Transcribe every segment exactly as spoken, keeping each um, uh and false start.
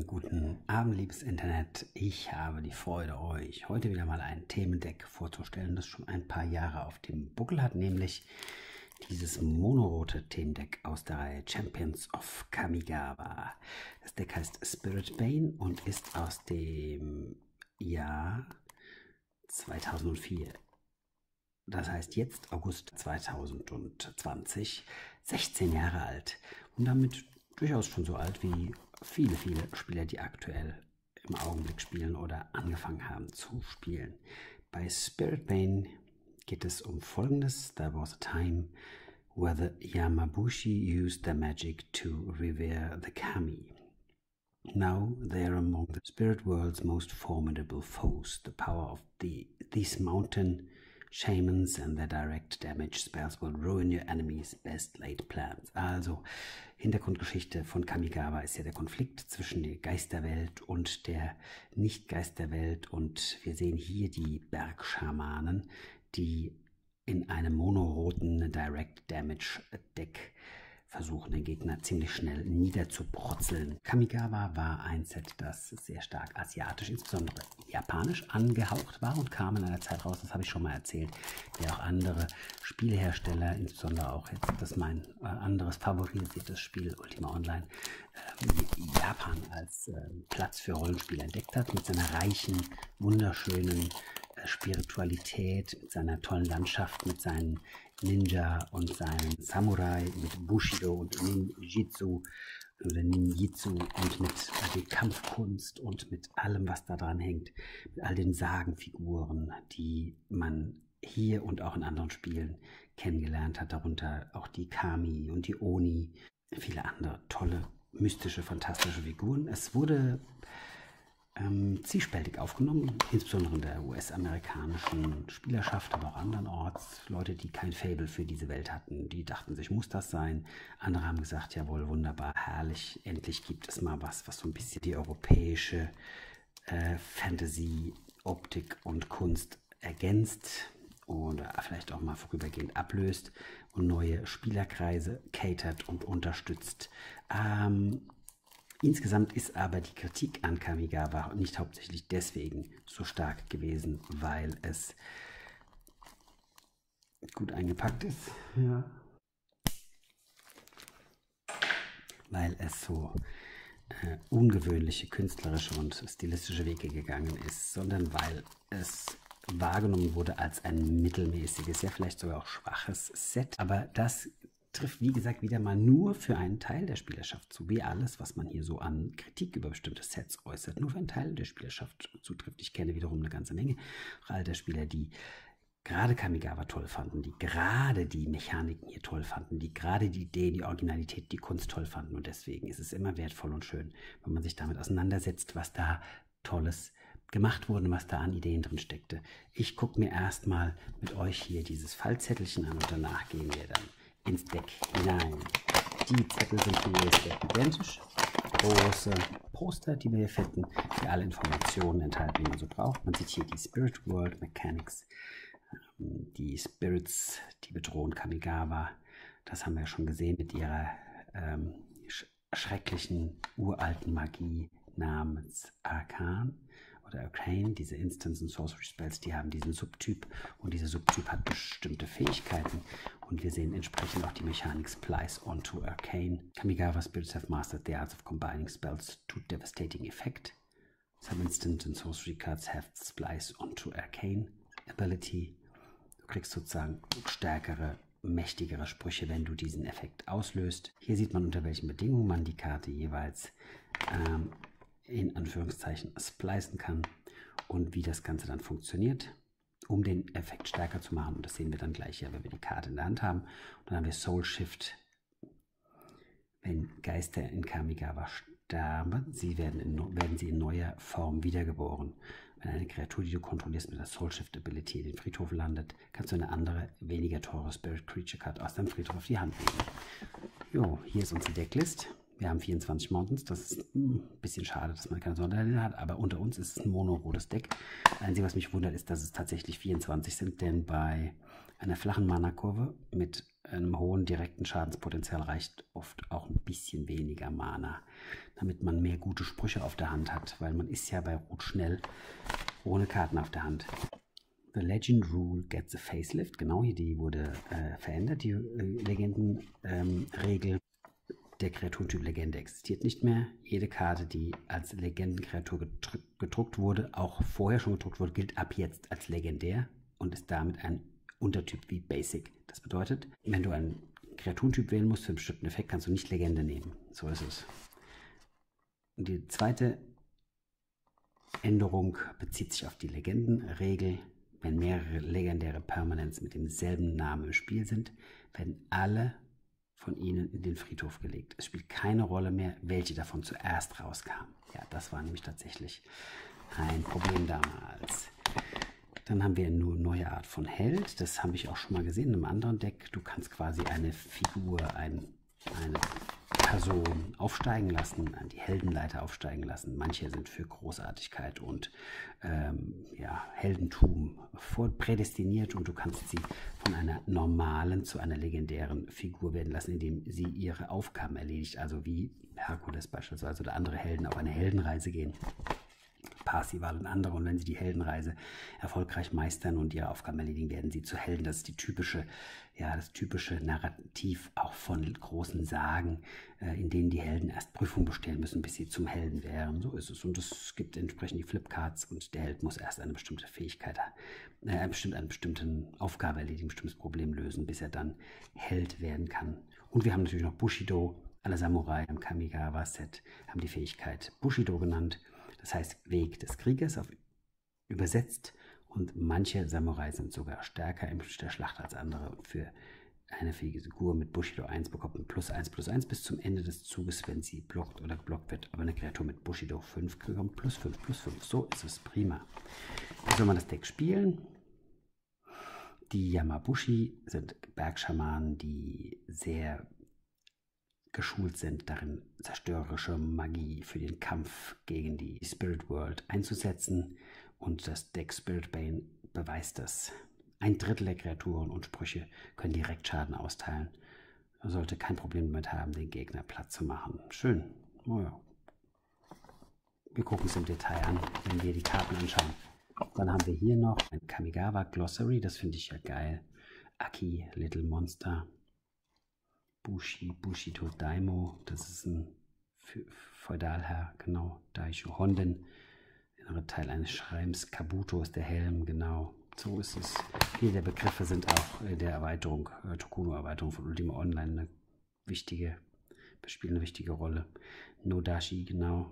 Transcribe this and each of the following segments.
Guten Abend, liebes Internet. Ich habe die Freude, euch heute wieder mal ein Themendeck vorzustellen, das schon ein paar Jahre auf dem Buckel hat, nämlich dieses monorote Themendeck aus der Reihe Champions of Kamigawa. Das Deck heißt Spirit Bane und ist aus dem Jahr zweitausendvier. Das heißt jetzt August zweitausendzwanzig, sechzehn Jahre alt und damit durchaus schon so alt wie viele, viele Spieler, die aktuell im Augenblick spielen oder angefangen haben zu spielen. Bei Spirit Bane geht es um Folgendes. There was a time where the Yamabushi used their magic to revere the kami. Now they are among the spirit world's most formidable foes. The power of the, these mountain shamans and their direct damage spells will ruin your enemies' best laid plans. Also, Hintergrundgeschichte von Kamigawa ist ja der Konflikt zwischen der Geisterwelt und der Nicht-Geisterwelt. Und wir sehen hier die Bergschamanen, die in einem monoroten Direct Damage Deck versuchen, den Gegner ziemlich schnell niederzubrotzeln. Kamigawa war ein Set, das sehr stark asiatisch, insbesondere japanisch angehaucht war und kam in einer Zeit raus, das habe ich schon mal erzählt, der auch andere Spielehersteller, insbesondere auch jetzt das mein äh, anderes favorisiertes Spiel Ultima Online, äh, Japan als äh, Platz für Rollenspiele entdeckt hat, mit seiner reichen, wunderschönen äh, Spiritualität, mit seiner tollen Landschaft, mit seinen Ninja und seinen Samurai, mit Bushido und Ninjitsu oder Ninjitsu und mit der Kampfkunst und mit allem, was da dran hängt, mit all den Sagenfiguren, die man hier und auch in anderen Spielen kennengelernt hat, darunter auch die Kami und die Oni, viele andere tolle, mystische, fantastische Figuren. Es wurde Ähm, zwiespältig aufgenommen, insbesondere in der U S-amerikanischen Spielerschaft, aber auch andernorts. Leute, die kein Faible für diese Welt hatten, die dachten sich, muss das sein. Andere haben gesagt, jawohl, wunderbar, herrlich, endlich gibt es mal was, was so ein bisschen die europäische äh, Fantasy, Optik und Kunst ergänzt oder vielleicht auch mal vorübergehend ablöst und neue Spielerkreise catert und unterstützt. Ähm, Insgesamt ist aber die Kritik an Kamigawa nicht hauptsächlich deswegen so stark gewesen, weil es gut eingepackt ist, ja. Weil es so äh, ungewöhnliche künstlerische und stilistische Wege gegangen ist, sondern weil es wahrgenommen wurde als ein mittelmäßiges, ja vielleicht sogar auch schwaches Set. Aber das trifft, wie gesagt, wieder mal nur für einen Teil der Spielerschaft zu, wie alles, was man hier so an Kritik über bestimmte Sets äußert, nur für einen Teil der Spielerschaft zutrifft. Ich kenne wiederum eine ganze Menge alter Spieler, die gerade Kamigawa toll fanden, die gerade die Mechaniken hier toll fanden, die gerade die Idee, die Originalität, die Kunst toll fanden. Und deswegen ist es immer wertvoll und schön, wenn man sich damit auseinandersetzt, was da Tolles gemacht wurde, was da an Ideen drin steckte. Ich gucke mir erstmal mit euch hier dieses Fallzettelchen an und danach gehen wir dann ins Deck hinein. Die Zettel sind hier identisch. Große Poster, die wir hier finden, die alle Informationen enthalten, die man so braucht. Man sieht hier die Spirit World Mechanics, die Spirits, die bedrohen Kamigawa. Das haben wir schon gesehen mit ihrer ähm, sch schrecklichen, uralten Magie namens Arkan oder Arcane. Diese Instance- und Sorcery-Spells, die haben diesen Subtyp und dieser Subtyp hat bestimmte Fähigkeiten und wir sehen entsprechend auch die Mechanik Splice onto Arcane. Kamigawa Spirits have mastered the arts of combining spells to devastating effect. Some instant and sorcery cards have Splice onto Arcane ability. Du kriegst sozusagen stärkere, mächtigere Sprüche, wenn du diesen Effekt auslöst. Hier sieht man, unter welchen Bedingungen man die Karte jeweils ähm, in Anführungszeichen splicen kann und wie das Ganze dann funktioniert, um den Effekt stärker zu machen. Und das sehen wir dann gleich hier, wenn wir die Karte in der Hand haben. Und dann haben wir Soul Shift, wenn Geister in Kamigawa sterben, sie werden, in, werden sie in neuer Form wiedergeboren. Wenn eine Kreatur, die du kontrollierst, mit der Soul Shift Ability in den Friedhof landet, kannst du eine andere, weniger teure Spirit Creature Card aus deinem Friedhof auf die Hand nehmen. Jo, hier ist unsere Decklist. Wir haben vierundzwanzig Mountains, das ist ein bisschen schade, dass man keine Sonderlinien hat, aber unter uns ist es ein monorotes Deck. Das Einzige, was mich wundert, ist, dass es tatsächlich vierundzwanzig sind, denn bei einer flachen Mana-Kurve mit einem hohen direkten Schadenspotenzial reicht oft auch ein bisschen weniger Mana, damit man mehr gute Sprüche auf der Hand hat, weil man ist ja bei Rot schnell ohne Karten auf der Hand. The Legend Rule gets a facelift, genau, hier die wurde äh, verändert, die äh, Legendenregel. Ähm, Der Kreaturentyp Legende existiert nicht mehr. Jede Karte, die als Legendenkreatur gedruckt wurde, auch vorher schon gedruckt wurde, gilt ab jetzt als legendär und ist damit ein Untertyp wie Basic. Das bedeutet, wenn du einen Kreaturentyp wählen musst für einen bestimmten Effekt, kannst du nicht Legende nehmen. So ist es. Und die zweite Änderung bezieht sich auf die Legendenregel. Wenn mehrere legendäre Permanents mit demselben Namen im Spiel sind, werden alle von ihnen in den Friedhof gelegt. Es spielt keine Rolle mehr, welche davon zuerst rauskam. Ja, das war nämlich tatsächlich ein Problem damals. Dann haben wir eine neue Art von Held. Das habe ich auch schon mal gesehen in einem anderen Deck. Du kannst quasi eine Figur, ein, eine Person aufsteigen lassen, die Heldenleiter aufsteigen lassen. Manche sind für Großartigkeit und ähm, ja, Heldentum prädestiniert und du kannst sie von einer normalen zu einer legendären Figur werden lassen, indem sie ihre Aufgaben erledigt. Also wie Herkules beispielsweise oder andere Helden auf eine Heldenreise gehen. Parzival und andere, und wenn sie die Heldenreise erfolgreich meistern und ihre Aufgaben erledigen, werden sie zu Helden. Das ist die typische, ja, das typische Narrativ auch von großen Sagen, äh, in denen die Helden erst Prüfung bestehen müssen, bis sie zum Helden wären. So ist es. Und es gibt entsprechend die Flipcards und der Held muss erst eine bestimmte Fähigkeit, äh, eine bestimmte, eine bestimmte Aufgabe erledigen, ein bestimmtes Problem lösen, bis er dann Held werden kann. Und wir haben natürlich noch Bushido. Alle Samurai im Kamigawa-Set haben die Fähigkeit Bushido genannt. Das heißt Weg des Krieges, auf, übersetzt, und manche Samurai sind sogar stärker in der Schlacht als andere. Und für eine Figur mit Bushido eins bekommt man plus eins plus eins bis zum Ende des Zuges, wenn sie blockt oder geblockt wird. Aber eine Kreatur mit Bushido fünf bekommt plus fünf plus fünf. So ist es prima. Wie soll man das Deck spielen? Die Yamabushi sind Bergschamanen, die sehr geschult sind, darin zerstörerische Magie für den Kampf gegen die Spirit World einzusetzen, und das Deck Spirit Bane beweist das. Ein Drittel der Kreaturen und Sprüche können direkt Schaden austeilen. Man sollte kein Problem damit haben, den Gegner platt zu machen. Schön. Oh ja. Wir gucken es im Detail an, wenn wir die Karten anschauen. Dann haben wir hier noch ein Kamigawa Glossary, das finde ich ja geil. Aki, Little Monster. Bushi, Bushido Daimo, das ist ein Feudalherr, genau. Daisho Honden, innere Teil eines Schreims. Kabuto ist der Helm, genau. So ist es. Viele der Begriffe sind auch in der Erweiterung, äh, Tokuno-Erweiterung von Ultima Online eine wichtige, spielen eine wichtige Rolle. Nodashi, genau.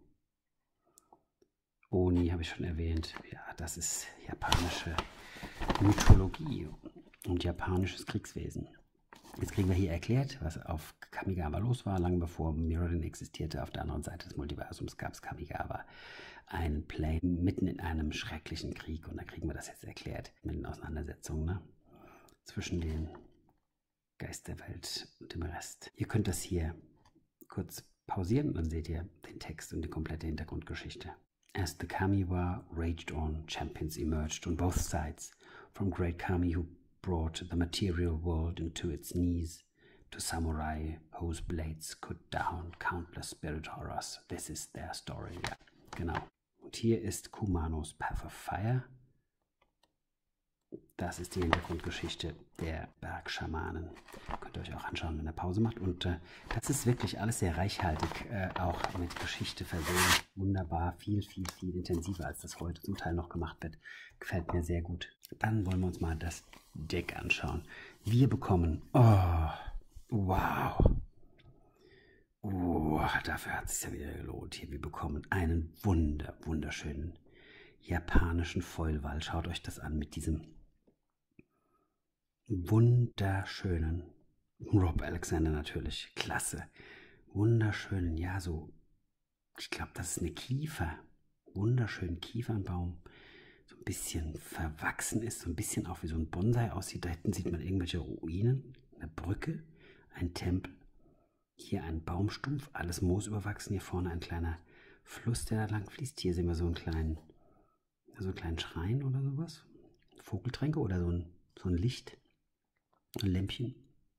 Oni habe ich schon erwähnt. Ja, das ist japanische Mythologie und japanisches Kriegswesen. Jetzt kriegen wir hier erklärt, was auf Kamigawa los war. Lange bevor Mirrodin existierte, auf der anderen Seite des Multiversums gab es Kamigawa, ein Plane mitten in einem schrecklichen Krieg. Und da kriegen wir das jetzt erklärt mit den Auseinandersetzungen, ne? Zwischen den Geisterwelt und dem Rest. Ihr könnt das hier kurz pausieren und dann seht ihr den Text und die komplette Hintergrundgeschichte. As the Kami War raged on, champions emerged on both sides from great Kami who brought the material world into its knees, to samurai whose blades could down countless spirit horrors. This is their story. Ja, genau. Und hier ist Kumanos Path of Fire. Das ist die Hintergrundgeschichte der Bergschamanen. Könnt ihr euch auch anschauen, wenn ihr Pause macht. Und äh, das ist wirklich alles sehr reichhaltig, äh, auch mit Geschichte versehen. Wunderbar, viel, viel, viel intensiver, als das heute zum Teil noch gemacht wird. Gefällt mir sehr gut. Dann wollen wir uns mal das Deck anschauen. Wir bekommen, oh, wow, oh, dafür hat es sich ja wieder gelohnt. Hier, wir bekommen einen wunder, wunderschönen japanischen Foilwall. Schaut euch das an mit diesem wunderschönen Rob Alexander natürlich. Klasse. Wunderschönen, ja, so, ich glaube, das ist eine Kiefer. Wunderschönen Kiefernbaum. So ein bisschen verwachsen ist, so ein bisschen auch wie so ein Bonsai aussieht. Da hinten sieht man irgendwelche Ruinen, eine Brücke, ein Tempel. Hier ein Baumstumpf, alles Moos überwachsen. Hier vorne ein kleiner Fluss, der da lang fließt. Hier sehen wir so einen kleinen, so einen kleinen Schrein oder sowas. Vogeltränke oder so ein, so ein Licht. Ein Lämpchen.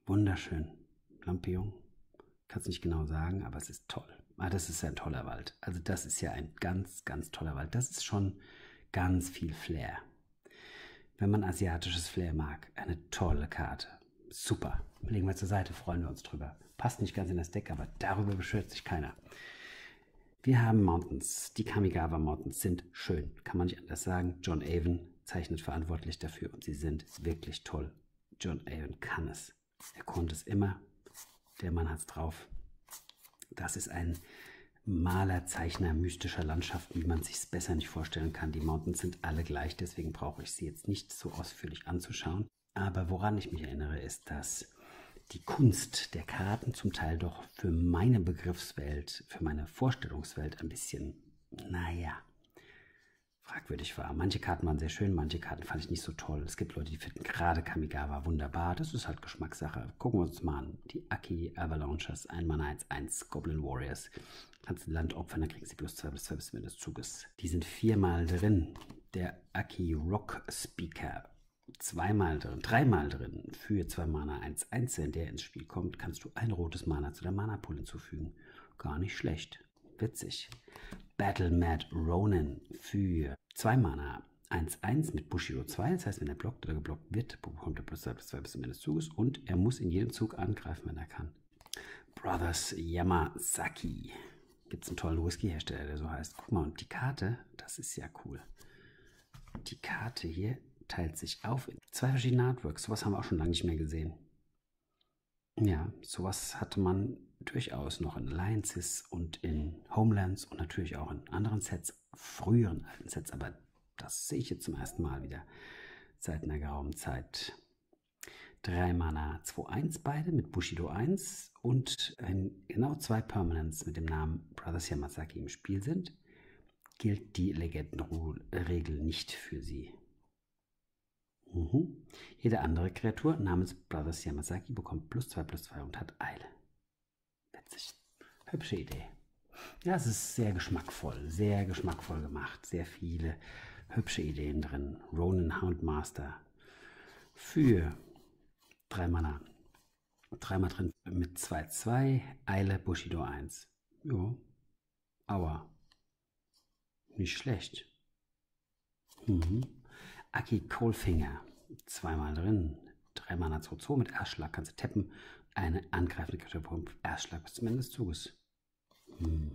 Wunderschön. Lampion. Kann es nicht genau sagen, aber es ist toll. Ah, das ist ja ein toller Wald. Also das ist ja ein ganz, ganz toller Wald. Das ist schon ganz viel Flair. Wenn man asiatisches Flair mag, eine tolle Karte. Super. Legen wir zur Seite, freuen wir uns drüber. Passt nicht ganz in das Deck, aber darüber beschwert sich keiner. Wir haben Mountains. Die Kamigawa Mountains sind schön. Kann man nicht anders sagen. John Avon zeichnet verantwortlich dafür und sie sind wirklich toll. John Avon kann es. Er konnte es immer. Der Mann hat es drauf. Das ist ein Maler, Zeichner mystischer Landschaften, wie man sich es besser nicht vorstellen kann. Die Mountains sind alle gleich, deswegen brauche ich sie jetzt nicht so ausführlich anzuschauen. Aber woran ich mich erinnere, ist, dass die Kunst der Karten zum Teil doch für meine Begriffswelt, für meine Vorstellungswelt ein bisschen, naja, fragwürdig war. Manche Karten waren sehr schön, manche Karten fand ich nicht so toll. Es gibt Leute, die finden gerade Kamigawa wunderbar. Das ist halt Geschmackssache. Gucken wir uns mal an. Die Aki Avalanches, ein Mana eins eins Goblin Warriors. Kannst ein Land opfern, dann kriegen sie plus zwei plus zwei bis zum Ende des Zuges. Die sind viermal drin. Der Aki Rock Speaker, zweimal drin, dreimal drin. Für zwei Mana eins eins, wenn der ins Spiel kommt, kannst du ein rotes Mana zu der Mana-Pool hinzufügen. Gar nicht schlecht. Witzig. Battle Mad Ronin für zwei Mana eins eins mit Bushido zwei. Das heißt, wenn er blockt oder geblockt wird, bekommt er plus zwei plus zwei bis zum Ende des Zuges und er muss in jedem Zug angreifen, wenn er kann. Brothers Yamazaki. Gibt es einen tollen Whisky-Hersteller, der so heißt. Guck mal, und die Karte, das ist ja cool. Die Karte hier teilt sich auf in zwei verschiedene Artworks. Sowas haben wir auch schon lange nicht mehr gesehen. Ja, sowas hatte man durchaus noch in Alliances und in Homelands und natürlich auch in anderen Sets, früheren alten Sets, aber das sehe ich jetzt zum ersten Mal wieder seit einer geraumen Zeit. drei Mana zwei eins beide mit Bushido eins und wenn genau zwei Permanents mit dem Namen Brothers Yamazaki im Spiel sind, gilt die Legendenregel nicht für sie. Mhm. Jede andere Kreatur namens Brothers Yamazaki bekommt plus zwei plus zwei und hat Eile. Witzig. Hübsche Idee. Ja, es ist sehr geschmackvoll, sehr geschmackvoll gemacht. Sehr viele hübsche Ideen drin. Ronin Houndmaster für drei Mana. Dreimal drin mit zwei zwei, Eile, Bushido eins. Jo, aua. Nicht schlecht. Mhm. Aki Coalfinger, zweimal drin, drei Mana zwei zwei mit Erstschlag kannst du tappen, eine angreifende Kreatur bekommt Erstschlag bis zum Ende des Zuges. Mhm.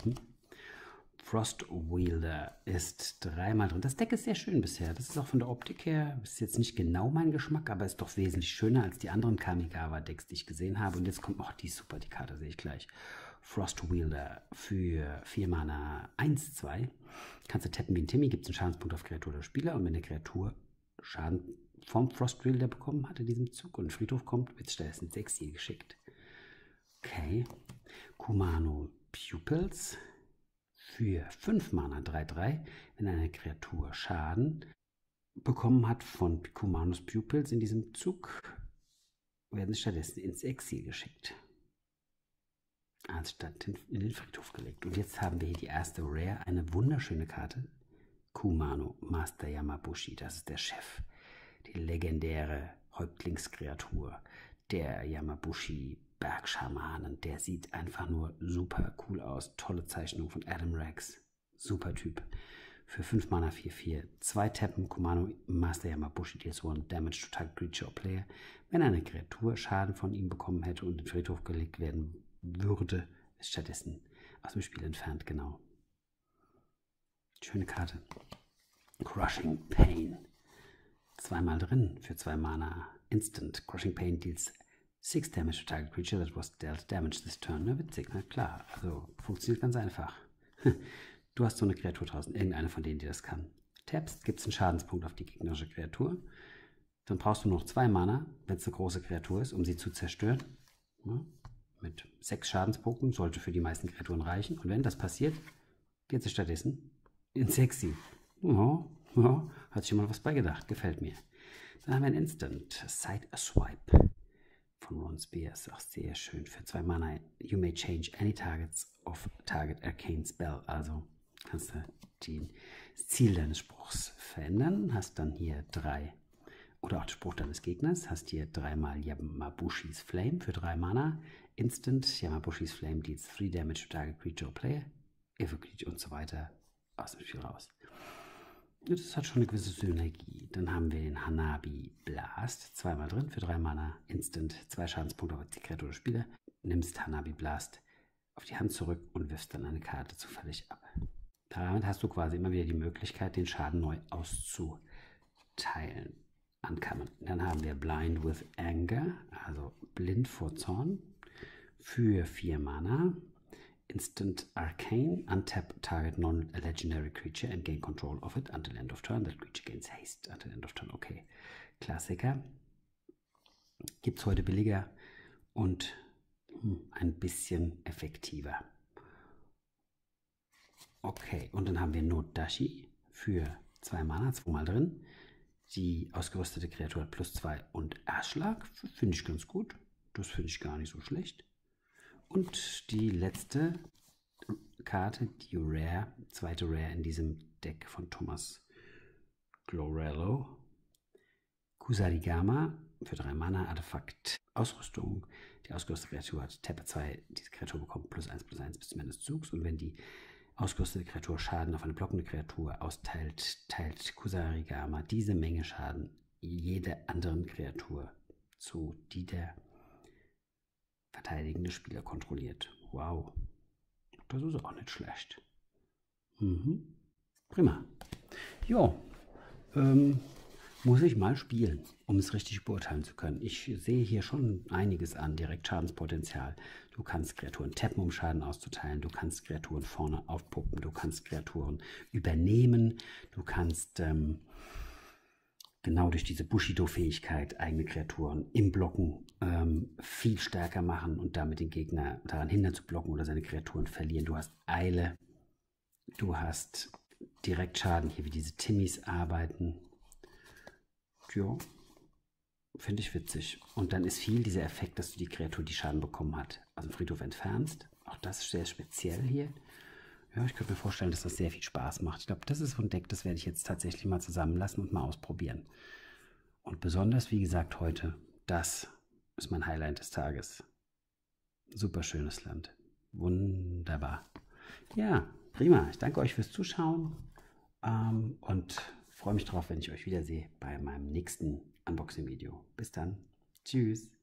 Frostwielder ist dreimal drin. Das Deck ist sehr schön bisher. Das ist auch von der Optik her, ist jetzt nicht genau mein Geschmack, aber ist doch wesentlich schöner als die anderen Kamigawa-Decks, die ich gesehen habe. Und jetzt kommt noch die super, die Karte sehe ich gleich. Frostwielder für vier Mana eins zwei. Kannst du tappen wie ein Timmy, gibt es einen Schadenspunkt auf Kreatur oder Spieler. Und wenn eine Kreatur Schaden vom Frostwielder bekommen hat in diesem Zug und in den Friedhof kommt, wird es stattdessen ins Exil geschickt. Okay. Kumano Pupils für fünf Mana drei drei. Wenn eine Kreatur Schaden bekommen hat von Kumanos Pupils in diesem Zug, werden sie stattdessen ins Exil geschickt. Anstatt in den Friedhof gelegt. Und jetzt haben wir hier die erste Rare, eine wunderschöne Karte. Kumano Master Yamabushi, das ist der Chef, die legendäre Häuptlingskreatur der Yamabushi Bergschamanen. Der sieht einfach nur super cool aus. Tolle Zeichnung von Adam Rex. Super Typ. Für fünf Mana vier vier. zwei Tappen, Kumano Master Yamabushi deals one damage to target creature or player. Wenn eine Kreatur Schaden von ihm bekommen hätte und in den Friedhof gelegt werden würde, ist stattdessen aus dem Spiel entfernt, genau. Schöne Karte. Crushing Pain. Zweimal drin für zwei Mana. Instant. Crushing Pain deals six damage to target creature that was dealt damage this turn. Na, witzig, na klar. Also funktioniert ganz einfach. Du hast so eine Kreatur draußen, irgendeine von denen, die das kann. Tappst, gibt es einen Schadenspunkt auf die gegnerische Kreatur. Dann brauchst du noch zwei Mana, wenn es eine große Kreatur ist, um sie zu zerstören. Ja, mit sechs Schadenspunkten sollte für die meisten Kreaturen reichen. Und wenn das passiert, geht sie stattdessen ins Exil. Ja, ja, hat sich mal was bei gedacht, gefällt mir. Dann haben wir ein Instant, Side Swipe von Ron Spears, auch sehr schön. Für zwei Mana, you may change any targets of target arcane spell. Also kannst du die, das Ziel deines Spruchs verändern. Hast dann hier drei oder auch der Spruch deines Gegners. Hast hier dreimal Yamabushis Flame für drei Mana. Instant, Yamabushis Flame deals three damage to target creature or player. If a creature und so weiter. Aus dem Spiel raus. Das hat schon eine gewisse Synergie. Dann haben wir den Hanabi Blast. Zweimal drin für drei Mana. Instant, zwei Schadenspunkte auf die Kreatur oder Spieler. Nimmst Hanabi Blast auf die Hand zurück und wirfst dann eine Karte zufällig ab. Damit hast du quasi immer wieder die Möglichkeit, den Schaden neu auszuteilen. Ankommen. Dann haben wir Blind with Anger, also blind vor Zorn, für vier Mana. Instant Arcane, untap target non-legendary creature and gain control of it until end of turn. That creature gains haste until end of turn. Okay, Klassiker. Gibt es heute billiger und hm, ein bisschen effektiver. Okay, und dann haben wir Nodashi für zwei Mana, zweimal drin. Die ausgerüstete Kreatur hat plus zwei und Erschlag. Finde ich ganz gut. Das finde ich gar nicht so schlecht. Und die letzte Karte, die Rare, zweite Rare in diesem Deck von Thomas Glorello. Kusarigama für drei Mana, Artefakt, Ausrüstung. Die ausgerüstete Kreatur hat Tappe zwei. Diese Kreatur bekommt plus eins plus eins bis zum Ende des Zugs. Und wenn die ausgerüstete Kreatur Schaden auf eine blockende Kreatur austeilt, teilt Kusarigama diese Menge Schaden jeder anderen Kreatur zu, die der verteidigende Spieler kontrolliert. Wow, das ist auch nicht schlecht. Mhm. Prima. Jo, ähm, muss ich mal spielen, um es richtig beurteilen zu können. Ich sehe hier schon einiges an Direktschadenspotenzial. Du kannst Kreaturen tappen, um Schaden auszuteilen. Du kannst Kreaturen vorne aufpuppen. Du kannst Kreaturen übernehmen. Du kannst ähm, genau durch diese Bushido-Fähigkeit eigene Kreaturen im Blocken ähm, viel stärker machen und damit den Gegner daran hindern zu blocken oder seine Kreaturen verlieren. Du hast Eile. Du hast Direktschaden, hier wie diese Timmis arbeiten. Ja, finde ich witzig. Und dann ist viel dieser Effekt, dass du die Kreatur, die Schaden bekommen hat, aus dem Friedhof entfernst. Auch das ist sehr speziell hier. Ja, ich könnte mir vorstellen, dass das sehr viel Spaß macht. Ich glaube, das ist so ein Deck, das werde ich jetzt tatsächlich mal zusammenlassen und mal ausprobieren. Und besonders, wie gesagt, heute, das ist mein Highlight des Tages. Super schönes Land. Wunderbar. Ja, prima. Ich danke euch fürs Zuschauen ähm, und freue mich drauf, wenn ich euch wiedersehe bei meinem nächsten Unboxing-Video. Bis dann. Tschüss.